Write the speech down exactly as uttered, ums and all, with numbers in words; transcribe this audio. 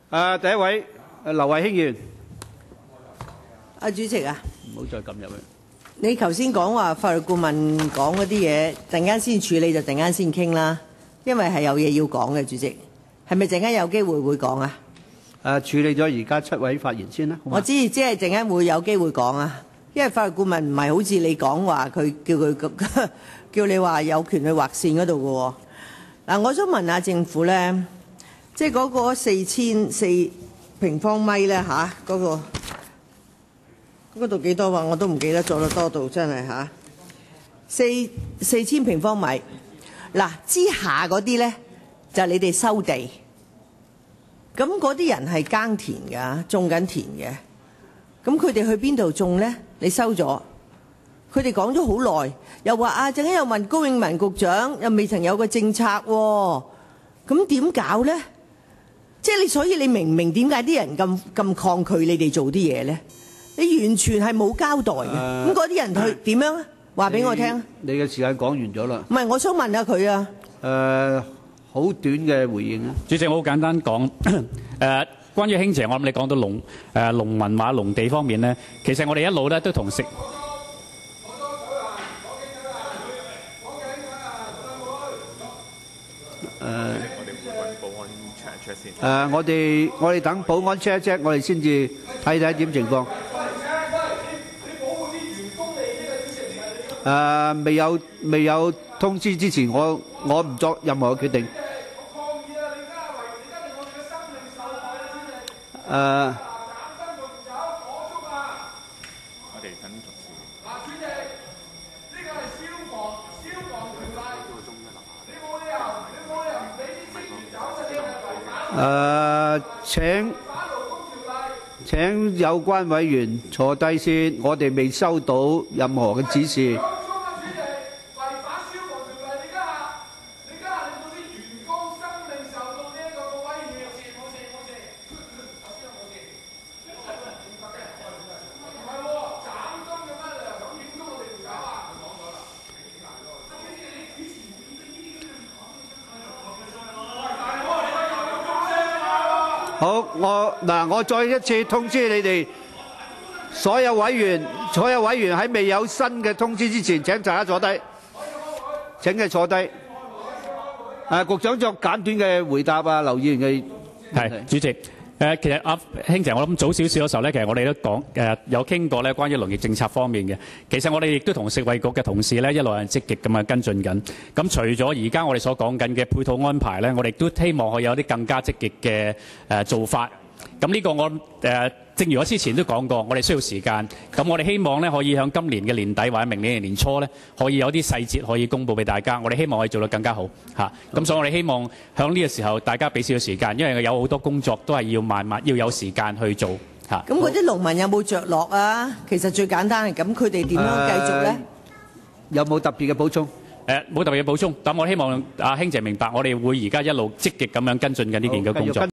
誒，第一位誒劉慧卿議員， 阿主席啊， 唔好再撳入去。 你頭先講話法律顧問講嗰啲嘢，陣間先處理就陣間先傾啦，因為係有嘢要講嘅，主席。係咪陣間有機會會講啊？ 誒，處理咗而家七位發言先啦。 我知，即係陣間會有機會講啊，因為法律顧問唔係好似你講話，佢叫佢叫你話有權去劃線嗰度嘅喎。嗱，我想問下政府咧，即係嗰個四千四平方米咧嚇，嗰個嗰度幾多話我都唔記得咗啦，多到真係嚇。四四千平方米，嗱之下嗰啲咧就係你哋收地。咁嗰啲人係耕田㗎，種緊田嘅。咁佢哋去邊度種呢？你收咗，佢哋講咗好耐，又話啊，陣間又問高永文局長，又未曾有個政策喎。咁點搞呢？即係你，所以你明唔明點解啲人咁咁抗拒你哋做啲嘢呢？你完全係冇交代嘅。咁嗰啲人去點樣啊？話俾我聽。 你嘅時間講完咗啦。 唔係，我想問下佢啊。 誒。好短嘅回應啊！ 主席，我好簡單講，誒、呃，關於興姐，我諗你講到農誒農民話農地方面咧，其實我哋一路咧都同食。誒、 呃，誒，我哋我哋等保安 check 一 check， 我哋先至睇睇點情況。誒，未有未有通知之前，我我唔作任何嘅決定。誒，我哋等同事。嗱，主席，呢個係消防消防條例，你冇理由，你冇理由唔俾啲職員走出嚟違反。誒，請請有關委員坐低先，我哋未收到任何嘅指示。好，我嗱，我再一次通知你哋所有委員，所有委員喺未有新嘅通知之前，請大家坐低。請佢坐低。誒，局長作簡短嘅回答啊，劉議員嘅係主席。誒，其實阿興姐，我諗早少少嘅時候咧，其實我哋都講誒有傾過咧，關於農業政策方面嘅。其實我哋亦都同食衞局嘅同事咧，一路係積極咁樣跟進緊。咁除咗而家我哋所講緊嘅配套安排咧，我哋都希望可以有啲更加積極嘅誒做法。咁呢個我誒，正如我之前都講過，我哋需要時間。咁我哋希望咧，可以喺今年嘅年底或者明年嘅年初咧，可以有啲細節可以公佈俾大家。我哋希望可以做得更加好嚇。咁所以我哋希望喺呢個時候，大家俾少少時間，因為有好多工作都係要慢慢要有時間去做嚇。 咁嗰啲農民有冇着落啊？其實最簡單係咁，佢哋點樣繼續咧？ 有冇特別嘅補充？ 誒，冇特別嘅補充。咁我希望阿興姐明白，我哋會而家一路積極咁樣跟進緊呢件嘅工作。